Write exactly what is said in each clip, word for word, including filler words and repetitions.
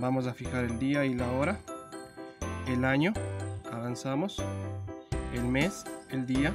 vamos a fijar el día y la hora, el año, avanzamos, el mes, el día,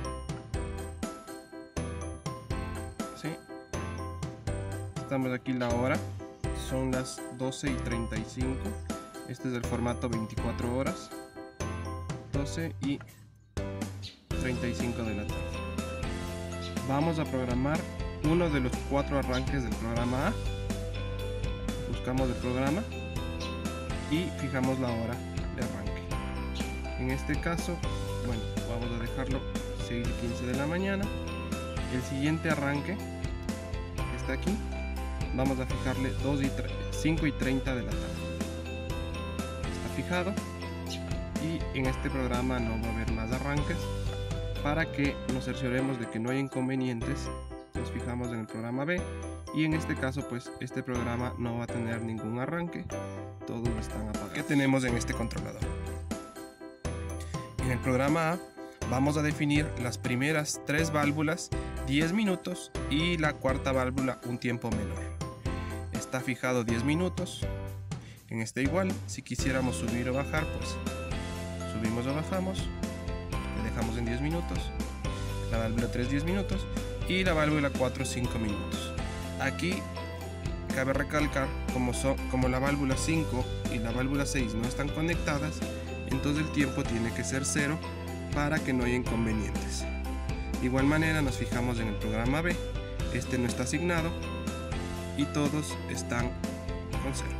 ¿sí? Estamos aquí la hora, son las doce y treinta y cinco, este es el formato veinticuatro horas, doce y treinta y cinco de la tarde. Vamos a programar uno de los cuatro arranques del programa A. Buscamos el programa y fijamos la hora de arranque. En este caso, bueno, vamos a dejarlo seis y quince de la mañana. El siguiente arranque está aquí. Vamos a fijarle cinco y treinta de la tarde. Está fijado y en este programa no va a haber más arranques. Para que nos cercioremos de que no hay inconvenientes, nos fijamos en el programa B y en este caso pues este programa no va a tener ningún arranque, todos están apagados. ¿Qué tenemos en este controlador? En el programa A vamos a definir las primeras tres válvulas diez minutos y la cuarta válvula un tiempo menor. Está fijado diez minutos. En este igual, si quisiéramos subir o bajar, pues subimos o bajamos. Dejamos en diez minutos, la válvula tres diez minutos y la válvula cuatro cinco minutos. Aquí cabe recalcar, como, son, como la válvula cinco y la válvula seis no están conectadas, entonces el tiempo tiene que ser cero para que no haya inconvenientes. De igual manera nos fijamos en el programa B, este no está asignado y todos están con cero.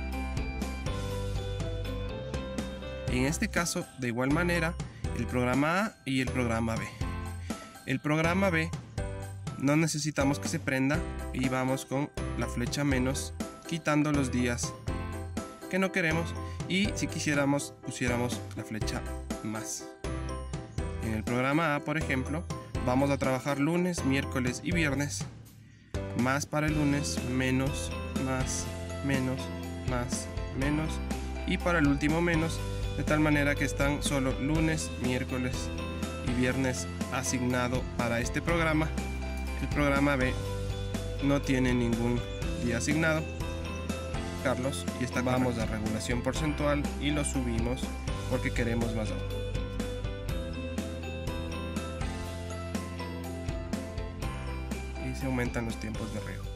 En este caso, de igual manera, el programa A y el programa B. El programa B no necesitamos que se prenda y vamos con la flecha menos quitando los días que no queremos y si quisiéramos pusiéramos la flecha más. En el programa A, por ejemplo, vamos a trabajar lunes, miércoles y viernes. Más para el lunes, menos, más, menos, más, menos y para el último menos, de tal manera que están solo lunes, miércoles y viernes asignado para este programa. El programa B no tiene ningún día asignado. Carlos, y esta vamos a regulación porcentual y lo subimos porque queremos más agua. Y se aumentan los tiempos de riego.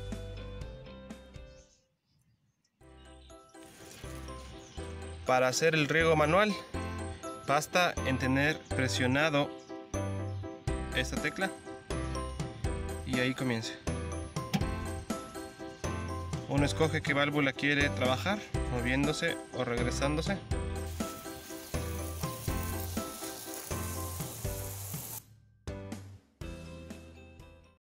Para hacer el riego manual basta en tener presionado esta tecla y ahí comienza. Uno escoge qué válvula quiere trabajar, moviéndose o regresándose.